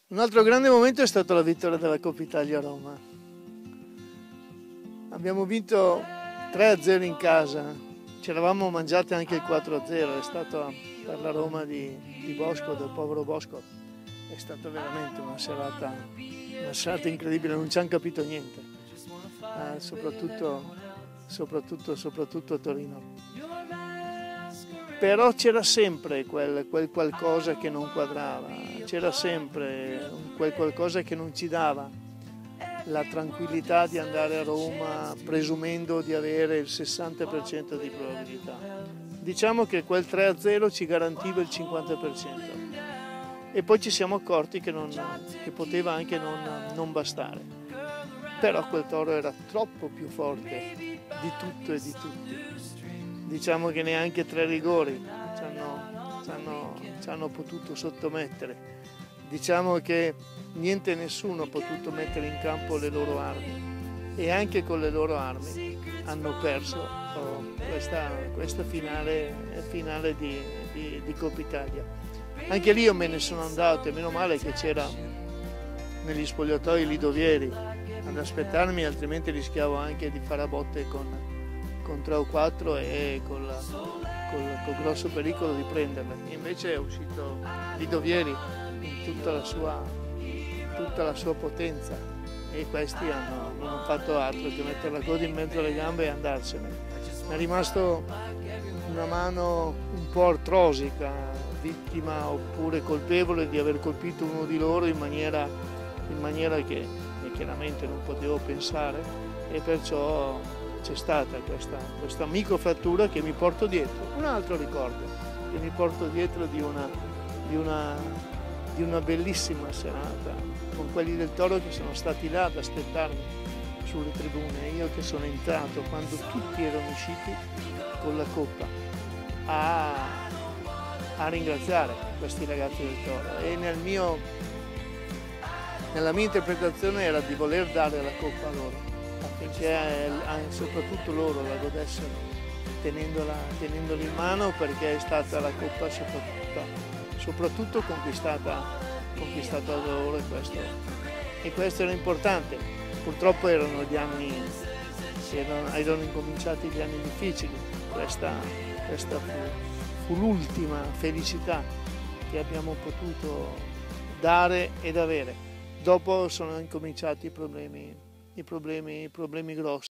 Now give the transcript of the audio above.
Un altro grande momento è stato la vittoria della Coppa Italia a Roma. Abbiamo vinto 3-0 in casa, ci eravamo mangiati anche il 4-0, è stato per la Roma di Bosco, del povero Bosco, è stata veramente una serata incredibile, non ci hanno capito niente, soprattutto a Torino. Però c'era sempre quel qualcosa che non quadrava, c'era sempre quel qualcosa che non ci dava la tranquillità di andare a Roma presumendo di avere il 60% di probabilità. Diciamo che quel 3-0 ci garantiva il 50% e poi ci siamo accorti che poteva anche non bastare. Però quel Toro era troppo più forte di tutto e di tutti. Diciamo che neanche 3 rigori ci hanno potuto sottomettere. Diciamo che niente e nessuno ha potuto mettere in campo le loro armi e anche con le loro armi hanno perso questa finale di Coppa Italia. Anche lì io me ne sono andato e meno male che c'era negli spogliatoi Lidovieri ad aspettarmi, altrimenti rischiavo anche di fare a botte con 3 o 4 e col grosso pericolo di prenderle. Invece è uscito Lidovieri in tutta la sua potenza e questi non hanno fatto altro che mettere la coda in mezzo alle gambe e andarsene. Mi è rimasto una mano un po' artrosica, vittima oppure colpevole di aver colpito uno di loro in maniera che chiaramente non potevo pensare, e perciò c'è stata questa microfrattura che mi porto dietro, un altro ricordo che mi porto dietro di una bellissima serata con quelli del Toro che sono stati là ad aspettarmi sulle tribune, io che sono entrato quando tutti erano usciti con la coppa a ringraziare questi ragazzi del Toro, e nella mia interpretazione era di voler dare la coppa a loro affinché soprattutto loro la godessero tenendola in mano, perché è stata la coppa soprattutto conquistata da loro, e questo era importante. Purtroppo erano incominciati gli anni difficili, questa fu l'ultima felicità che abbiamo potuto dare ed avere. Dopo sono incominciati i problemi grossi.